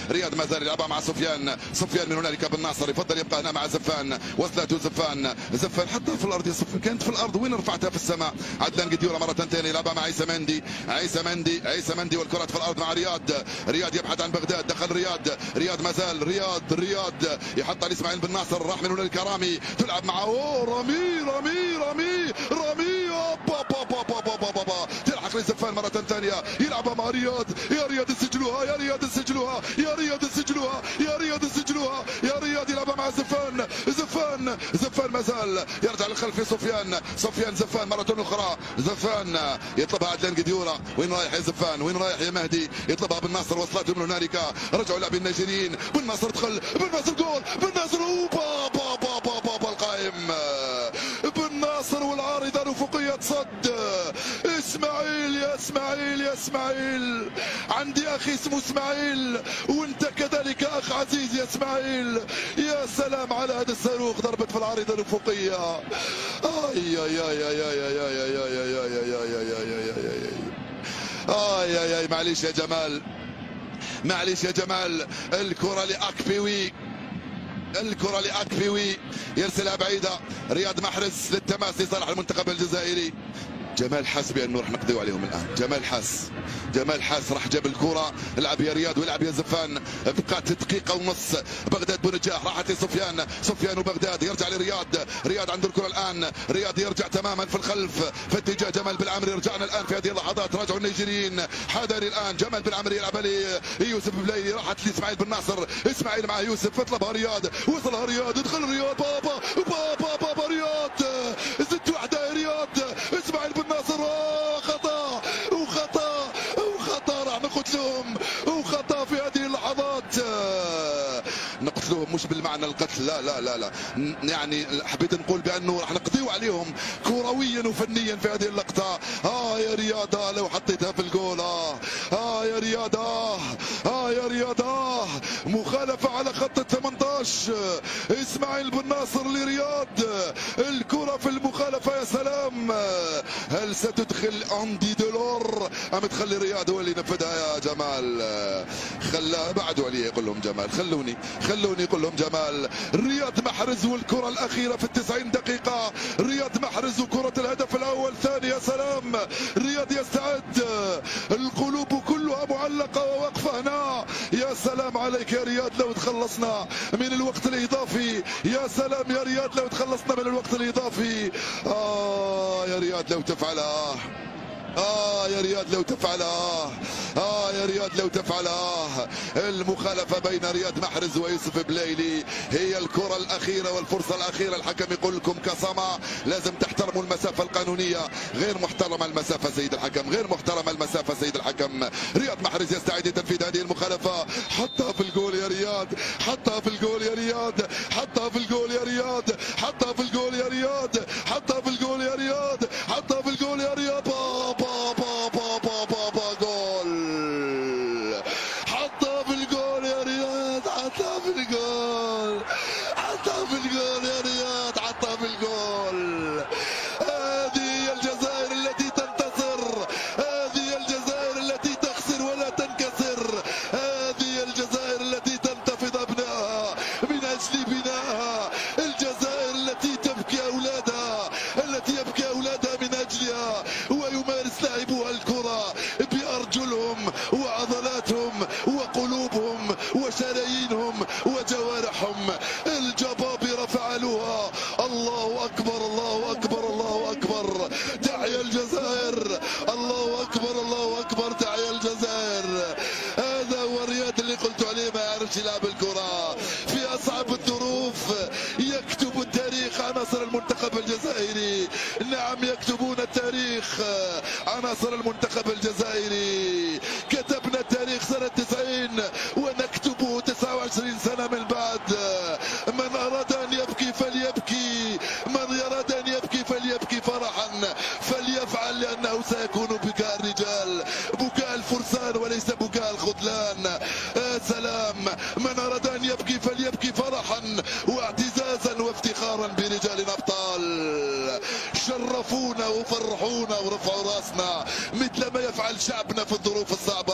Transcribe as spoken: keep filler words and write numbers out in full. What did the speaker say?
رياض ما زال يلعبها مع سفيان. سفيان من هنالك بن ناصر يفضل يبقى هنا مع زفان. وصلته زفان. زفان حطها في الارض يا سفيان، كانت في الارض وين رفعتها في السماء. عدنان قديوره مره ثانيه يلعبها مع عيسى مندي. عيسى مندي عيسى مندي والكره في الارض مع رياض. رياض يبحث عن بغداد. دخل رياض. رياض ما زال رياض. رياض يحط على اسماعيل بن ناصر. راح من هنالك رامي. تلعب معه رامي رامي رامي رامي با با با با با با با. تلحق لزفان مره ثانيه يلعبها مع رياض. يا رياض سجلوها يا رياض سجلوها يا رياض سجلوها يا رياض سجلوها يا رياض. يلعبها مع زفان. زفان زفان ما زال يرجع للخلف سفيان. سفيان زفان مره اخرى. زفان يطلبها عدلان قديوره. وين رايح يا زفان؟ وين رايح يا مهدي؟ يطلبها بن ناصر. وصلته من هنالك. رجعوا لاعبين النيجيريين. بن ناصر دخل. بن ناصر جول. بن ناصر با با با با با, با القائم. بن ناصر والعارضه الافقيه تصد. اسماعيل يا اسماعيل يا اسماعيل، عندي اخي اسمه اسماعيل وانت كذلك اخ عزيز يا اسماعيل. يا سلام على هذا الصاروخ، ضربت في العارضه الافقيه. اي اي اي اي اي اي اي اي اي اي اي اي معليش يا جمال، معليش يا جمال. الكره لاكبيوي، الكرة لأكبيوي يرسلها بعيدة. رياض محرز للتماس لصالح المنتخب الجزائري. جمال حاس بانه راح نقضيو عليهم الان. جمال حاس جمال حاس راح جاب الكره. العب يا رياض والعب يا زفان. بقات دقيقه ونص. بغداد بنجاح راحت لسفيان. سفيان وبغداد يرجع لرياض. رياض عنده الكره الان. رياض يرجع تماما في الخلف في اتجاه جمال بالعمري. رجعنا الان في هذه اللحظات. راجعوا النيجيريين. حذري الان. جمال بالعمري يلعبها ليوسف بليلي. راحت لاسماعيل بن ناصر. اسماعيل مع يوسف. اطلبها رياض. وصلها رياض. ادخل رياض. بابا بابا بابا رياض. زدت واحده يا رياض. اسماعيل بن ناصر. خطا وخطا وخطا. راح نقتلهم وخطا في هذه اللحظات. نقتلوهم مش بالمعنى القتل، لا لا لا لا، يعني حبيت نقول بانه راح نقضيو عليهم كرويا وفنيا في هذه اللقطه. اه يا رياض آه لو حطيتها في الجول. اه اه يا رياض اه اه يا رياض اه مخالفه على خط ثمانية عشر. اسماعيل بن ناصر لرياض. الكره في المخالفه. يا سلام. هل ستدخل اندي دولور ام تخلي رياض هو اللي ينفذها يا جمال؟ خلى بعدوا عليه. يقول لهم جمال خلوني خلوني يقول لهم جمال. رياض محرز والكره الاخيره في التسعين دقيقه. رياض محرز وكره الهدف الاول ثاني. يا سلام. رياض يستعد. القلوب كلها معلقه وواقفه هنا. يا سلام عليك يا رياض لو تخلصنا من الوقت الاضافي. يا سلام يا رياض لو تخلصنا من الوقت الاضافي. اه يا رياض لو تفعلها. آه يا رياض لو تفعلها. آه يا رياض لو تفعلها. المخالفة بين رياض محرز ويوسف بليلي هي الكرة الأخيرة والفرصة الأخيرة. الحكم يقول لكم كصمة لازم تحترموا المسافة القانونية. غير محترمة المسافة سيد الحكم، غير محترمة المسافة سيد الحكم. رياض محرز يستعد لتنفيذ هذه المخالفة. حطها في الجول يا رياض. حطها في الجول يا رياض. حطها في الجول يا رياض. حطها في الجول يا رياض. حطها في الجول يا رياض. حطها في الجول يا رياض. با با با با با با جول. حطها في الجول يا رياض. حطها في الجول. حطها في الجول يا رياض. حطها في الجول. هذه الجزائر التي تنتصر. هذه الجزائر التي تخسر ولا تنكسر. هذه الجزائر التي تنتفض ابنائها من اجل بنائها. الجزائر التي تبكي اولادها، التي يبكي اولادها من اجلها، ويمارس لاعبوها الكرة بأرجلهم وعضلاتهم وقلوبهم وشرايينهم وجوارحهم. الجبابرة فعلوها. الله أكبر الله أكبر الله أكبر. تحيا الجزائر. الله أكبر الله أكبر. تحيا الجزائر. هذا هو الرياض اللي قلت عليه ما يعرفش يلعب الكرة في أصعب الظروف. يكتب التاريخ عناصر المنتخب الجزائري. نعم يكتبون التاريخ عناصر المنتخب الجزائري. كتبنا التاريخ سنة تسعين ونكتبه تسعة وعشرين سنة من بعد. من أراد أن يبكي فليبكي. من أراد أن يبكي فليبكي فرحا فليفعل، لأنه سيكون بكاء الرجال، بكاء الفرسان وليس بكاء الخذلان. سلام. من أراد أن يبكي فليبكي فرحا واعتزازا وافتخارا برجال أبطال شرفونا وفرحونا ورفعوا راسنا مثل ما يفعل شعبنا في الظروف الصعبة.